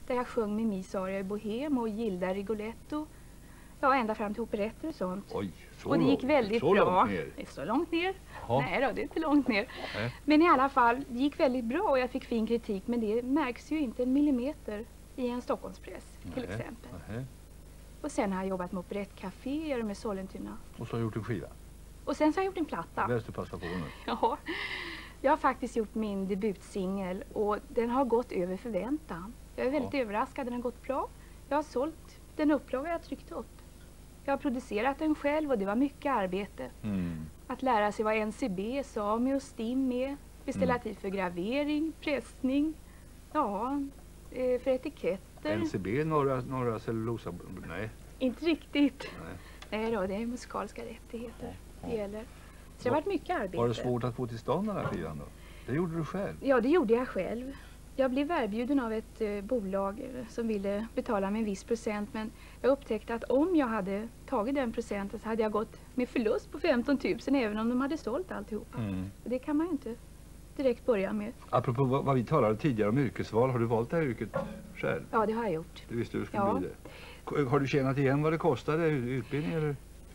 där jag sjöng med Misaria i Bohem och Gilda Rigoletto. Ja, ända fram till operetter och sånt. Oj, så och det gick väldigt så bra. Långt ner. Det är så långt ner? Ja. Nej då, det är inte långt ner. Nej. Men i alla fall, det gick väldigt bra och jag fick fin kritik. Men det märks ju inte en millimeter i en Stockholmspress till exempel. Nej. Och sen har jag jobbat med operettcaféer med Sollentuna. Och så har du gjort en skiva. Och sen så har jag gjort en platta. Bäst du passar på nu. Ja, jag har faktiskt gjort min debutsingel och den har gått över förväntan. Jag är väldigt överraskad, den har gått bra. Jag har sålt den upplaga jag tryckt upp. Jag har producerat den själv och det var mycket arbete. Att lära sig vad NCB, SAMI och STIM är. Beställa tid för gravering, pressning, ja, för etiketter. NCB, norra cellulosa, nej. Inte riktigt. Nej då, det är musikaliska rättigheter det gäller. Så det har varit mycket arbete. Var det svårt att få till stånd den här skivan då? Det gjorde du själv? Ja, det gjorde jag själv. Jag blev erbjuden av ett bolag som ville betala med en viss procent. Men jag upptäckte att om jag hade tagit den procenten så hade jag gått med förlust på 15 000 även om de hade sålt alltihopa. Och det kan man ju inte direkt börja med. Apropå vad vi talade tidigare om yrkesval, har du valt det här yrket själv? Ja, det har jag gjort. Du visste hur det skulle bli det. Har du tjänat igen vad det kostade, utbildning eller?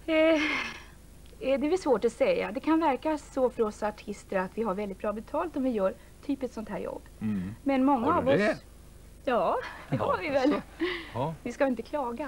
Det är väl svårt att säga. Det kan verka så för oss artister att vi har väldigt bra betalt om vi gör typ ett sånt här jobb. Men många av oss... Ja, det har vi väl. Ja. Vi ska inte klaga.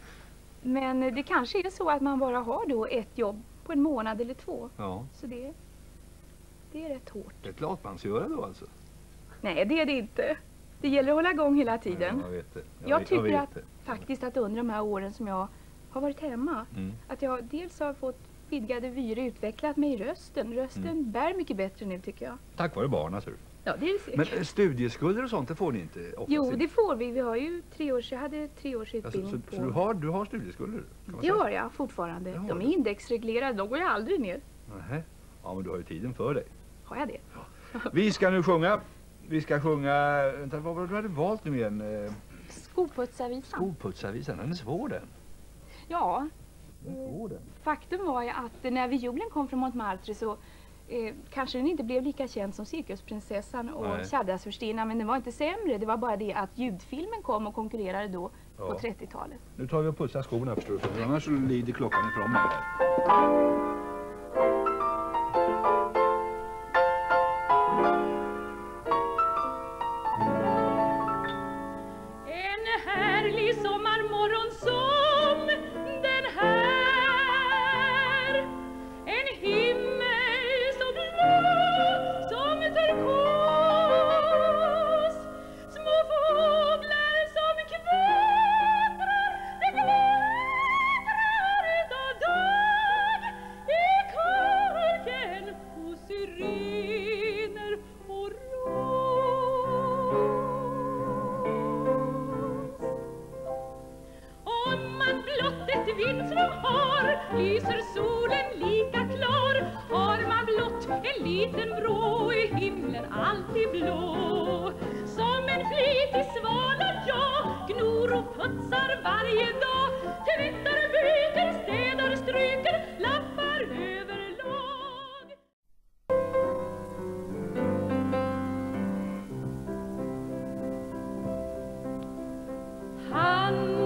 Men det kanske är så att man bara har då ett jobb på en månad eller 2. Ja. Så det är rätt hårt. Det är klart man ska göra då alltså? Nej, det är det inte. Det gäller att hålla igång hela tiden. Ja, jag vet det. Jag tycker faktiskt att under de här åren som jag har varit hemma, att jag dels har fått vidgade vyer, utvecklat mig i rösten. Rösten bär mycket bättre nu tycker jag. Tack vare barnen, alltså. Ja, det är säkert. Men studieskulder och sånt, det får ni inte ofta? Jo, det får vi. Vi har ju 3 års, jag hade 3 års utbildning på. Så du har studieskulder? Det har jag fortfarande. De är indexreglerade, de går ju aldrig ner. Nej. Ja, men du har ju tiden för dig. Har jag det? Ja. Vi ska nu sjunga. Vi ska sjunga, vänta, vad du hade valt nu igen? Skoputsarvisan. Skoputsarvisan, den är svår den. Ja. Faktum var ju att när violen kom från Montmartre så kanske den inte blev lika känd som Cirkusprinsessan och Tjaddersfurstinnan, men den var inte sämre. Det var bara det att ljudfilmen kom och konkurrerade då på 30-talet. Nu tar vi och putsar skorna förstår du, för annars så lider klockan ifrån mig här. Lyser solen lika klar, har man blott en liten vrå i himlen alltid blå. Som en flitig svala jag gnor och putsar varje dag, tvättar, byter, städar, stryker, lappar överlag. Han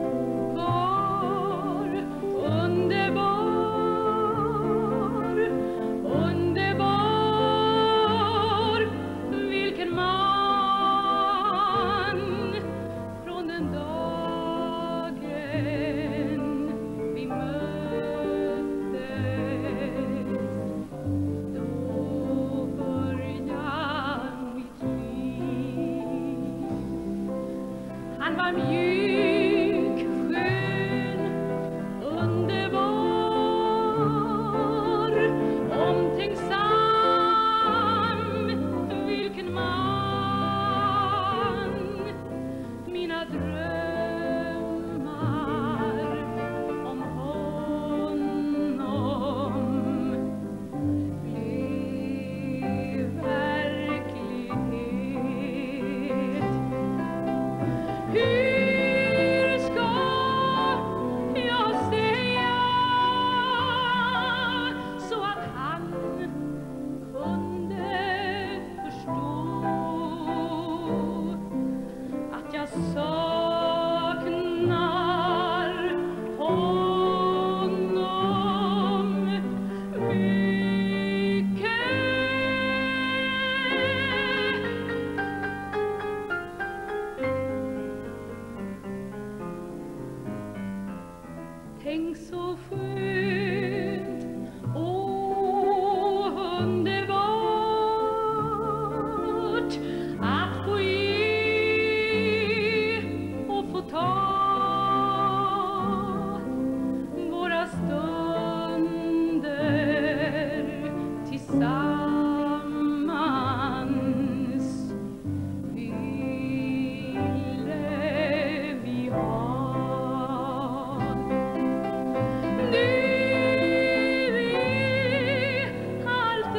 var mjuk, skön, underbar, omtänksam, vilken man. Mina drömmar om honom blev verklighet. Hur ska jag säga så att han kunde förstå att jag saknar honom mycket. Tänk så skönt och underbart att få ge och få ta våra stunder tillsammans. Ville vi ha. Du är allt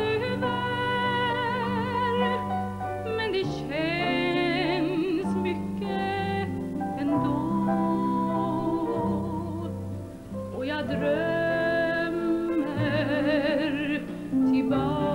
över, men det känns mycket ändå. Och jag drömmer tillbaka